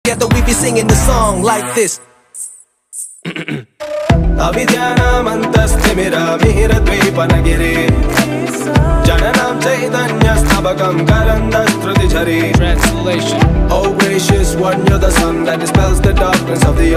Together we be singing the song like this. Avidyanamantasthimiramihiradvipanagiri Jananam chaitanyastabakam karandastruti jhari. Translation. Oh gracious one, you're the sun that dispels the darkness of the